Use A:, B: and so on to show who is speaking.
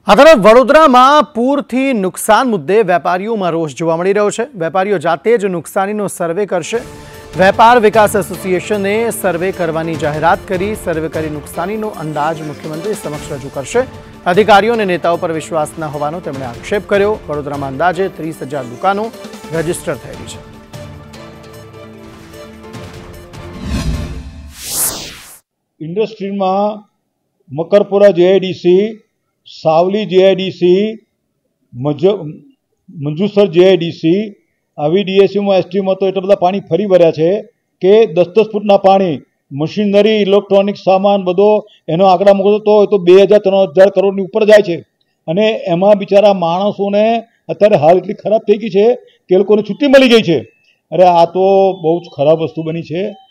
A: આ તરફ વડોદરામાં પૂરથી નુકસાન મુદ્દે વેપારીઓમાં રોષ જોવા મળી રહ્યો છે। વેપારીઓ જાતે જ નુકસાનીનો સર્વે કરશે। વેપાર વિકાસ એસોસિએશને સર્વે કરવાની જાહેરાત કરી। સર્વે કરી નુકસાનીનો અંદાજ મુખ્યમંત્રી સમક્ષ રજૂ કરશે। અધિકારીઓ અને નેતાઓ પર વિશ્વાસ ન હોવાનો તેમણે આક્ષેપ કર્યો। વડોદરામાં અંદાજે 30,000 દુકાનો રજીસ્ટર થયેલી છે।
B: ઇન્ડસ્ટ્રીમાં Makarpura GIDC, Savli GIDC, Manjusar GIDC આવી ડીએસસીમાં એસટીમાં તો એટલા બધા પાણી ફરી વળ્યા છે કે 10-10 ફૂટના પાણી, મશીનરી, ઇલેક્ટ્રોનિક સામાન બધો એનો આંકડા મૂકતો તો 2,000-3,000 કરોડની ઉપર જાય છે। અને એમાં બિચારા માણસોને અત્યારે હાલ એટલી ખરાબ થઈ ગઈ છે કે એ લોકોને છુટ્ટી મળી ગઈ છે। અરે આ તો બહુ જ ખરાબ વસ્તુ બની છે।